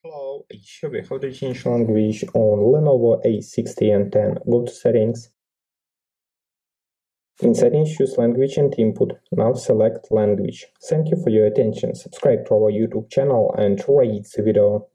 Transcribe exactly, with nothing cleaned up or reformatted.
Hello, I show you how to change language on Lenovo A sixty and ten. Go to Settings. In Settings, choose Language and Input. Now select Language. Thank you for your attention. Subscribe to our YouTube channel and rate the video.